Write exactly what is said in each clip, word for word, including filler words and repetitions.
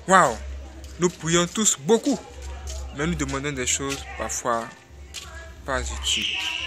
Waouh! Nous prions tous beaucoup, mais nous demandons des choses parfois pas utiles.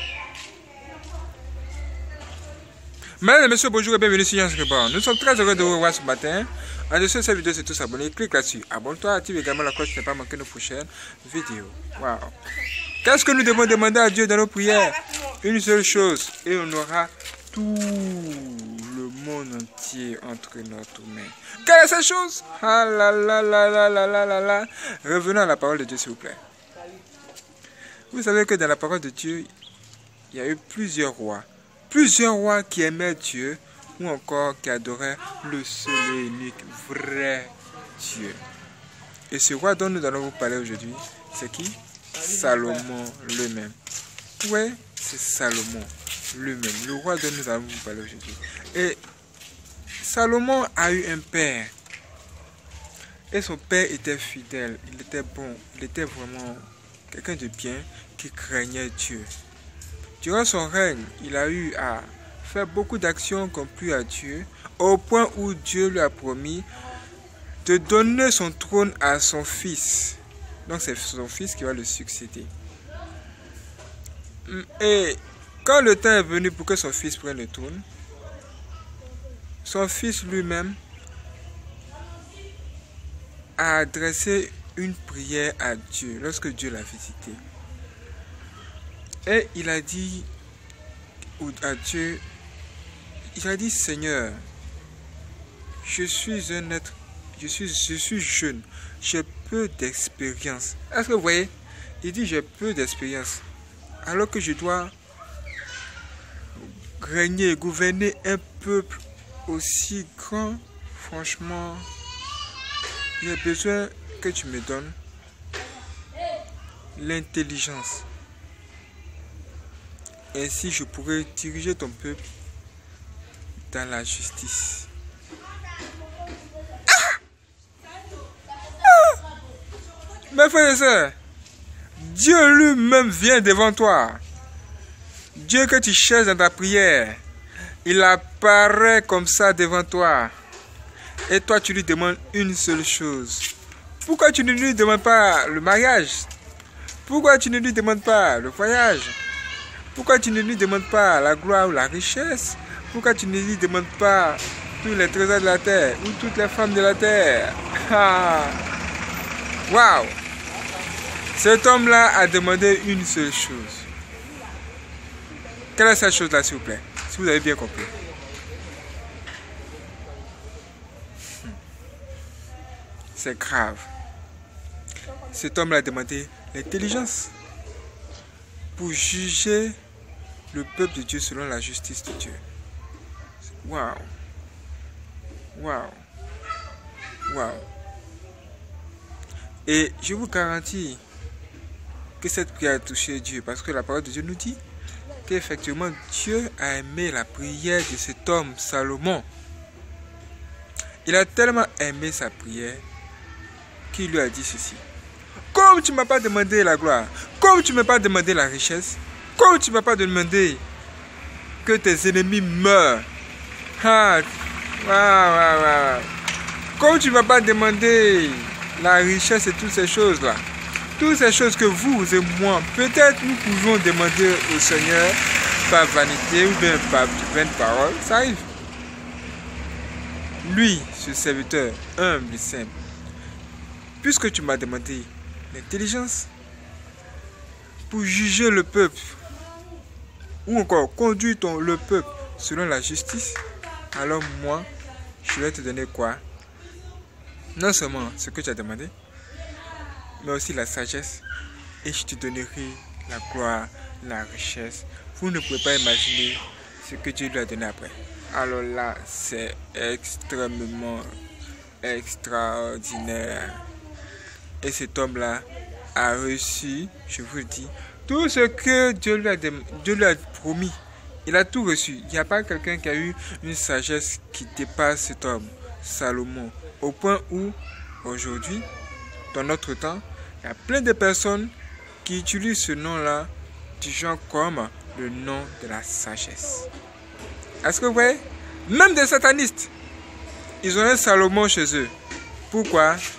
Mesdames et messieurs, bonjour et bienvenue sur Yann Scribon. Nous sommes très heureux de vous revoir ce matin. En dessous de cette vidéo, c'est tous abonnés. Clique là-dessus. Abonne-toi, active également la cloche pour ne pas manquer nos prochaines vidéos. Waouh! Qu'est-ce que nous devons demander à Dieu dans nos prières? Une seule chose, et on aura tout le monde entier entre notre main. Quelle est cette chose? Ah là là là là là là là là. Revenons à la parole de Dieu, s'il vous plaît. Vous savez que dans la parole de Dieu, il y a eu plusieurs rois. Plusieurs rois qui aimaient Dieu ou encore qui adoraient le seul et unique vrai Dieu. Et ce roi dont nous allons vous parler aujourd'hui, c'est qui? Salomon lui-même. Oui, c'est Salomon lui-même, le roi dont nous allons vous parler aujourd'hui. Et Salomon a eu un père. Et son père était fidèle, il était bon, il était vraiment quelqu'un de bien qui craignait Dieu. Durant son règne, il a eu à faire beaucoup d'actions qui ont plu à Dieu, au point où Dieu lui a promis de donner son trône à son fils. Donc c'est son fils qui va le succéder. Et quand le temps est venu pour que son fils prenne le trône, son fils lui-même a adressé une prière à Dieu lorsque Dieu l'a visité. Et il a dit à Dieu, il a dit, Seigneur, je suis un être, je suis, je suis jeune, j'ai peu d'expérience. Est-ce que vous voyez? Il dit, j'ai peu d'expérience. Alors que je dois régner, gouverner un peuple aussi grand, franchement, j'ai besoin que tu me donnes l'intelligence. Ainsi, je pourrais diriger ton peuple dans la justice. Ah! Ah! Mes frères et sœurs, Dieu lui-même vient devant toi. Dieu que tu cherches dans ta prière, il apparaît comme ça devant toi. Et toi, tu lui demandes une seule chose. Pourquoi tu ne lui demandes pas le mariage? Pourquoi tu ne lui demandes pas le voyage? Pourquoi tu ne lui demandes pas la gloire ou la richesse? Pourquoi tu ne lui demandes pas tous les trésors de la terre ou toutes les femmes de la terre? Ah. Waouh! Cet homme-là a demandé une seule chose. Quelle est cette chose-là, s'il vous plaît? Si vous avez bien compris. C'est grave. Cet homme-là a demandé l'intelligence pour juger le peuple de Dieu selon la justice de Dieu. Waouh! Waouh! Waouh! Et je vous garantis que cette prière a touché Dieu, parce que la parole de Dieu nous dit qu'effectivement Dieu a aimé la prière de cet homme, Salomon. Il a tellement aimé sa prière qu'il lui a dit ceci. Comme tu ne m'as pas demandé la gloire, comme tu ne m'as pas demandé la richesse, comme tu ne m'as pas demandé que tes ennemis meurent, ah, waouh, waouh, waouh. Comme tu ne m'as pas demandé la richesse et toutes ces choses-là, toutes ces choses que vous et moi, peut-être nous pouvons demander au Seigneur par vanité ou bien par vaine parole, ça arrive. Lui, ce serviteur humble et simple, puisque tu m'as demandé l'intelligence pour juger le peuple, ou encore conduire ton, le peuple selon la justice, alors moi, je vais te donner quoi? Non seulement ce que tu as demandé, mais aussi la sagesse, et je te donnerai la gloire, la richesse. Vous ne pouvez pas imaginer ce que Dieu lui a donné après. Alors là, c'est extrêmement extraordinaire. Et cet homme-là a reçu, je vous le dis, tout ce que Dieu lui a, Dieu lui a promis. Il a tout reçu. Il n'y a pas quelqu'un qui a eu une sagesse qui dépasse cet homme, Salomon. Au point où, aujourd'hui, dans notre temps, il y a plein de personnes qui utilisent ce nom-là du genre comme le nom de la sagesse. Est-ce que vous voyez? Même des satanistes, ils ont un Salomon chez eux. Pourquoi?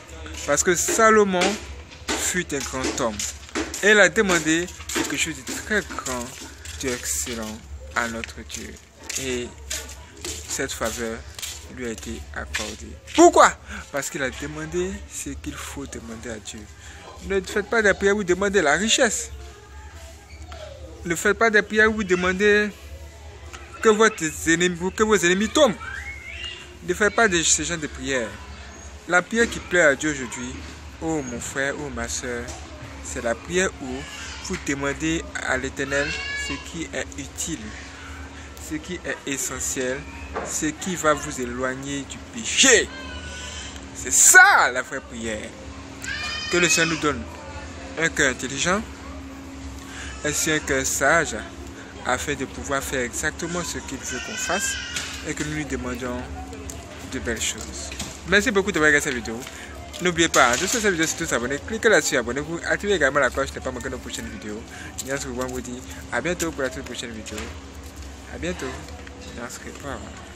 Parce que Salomon fut un grand homme. Et il a demandé quelque chose de très grand, d'excellent à notre Dieu. Et cette faveur lui a été accordée. Pourquoi? Parce qu'il a demandé ce qu'il faut demander à Dieu. Ne faites pas des prières où vous demandez la richesse. Ne faites pas des prières où vous demandez que, votre ennemi, que vos ennemis tombent. Ne faites pas de ce genre de prières. La prière qui plaît à Dieu aujourd'hui, oh mon frère, oh ma soeur, c'est la prière où vous demandez à l'Éternel ce qui est utile, ce qui est essentiel, ce qui va vous éloigner du péché. C'est ça la vraie prière. Que le Seigneur nous donne un cœur intelligent, ainsi un cœur sage, afin de pouvoir faire exactement ce qu'il veut qu'on fasse et que nous lui demandions de belles choses. Merci beaucoup d'avoir regardé cette vidéo. N'oubliez pas, de cette vidéo, si vous êtes abonné, cliquez là-dessus, abonnez-vous, activez également la cloche pour ne pas manquer nos prochaines vidéos. Nous vous dit à bientôt pour la toute prochaine vidéo. À bientôt. Merci.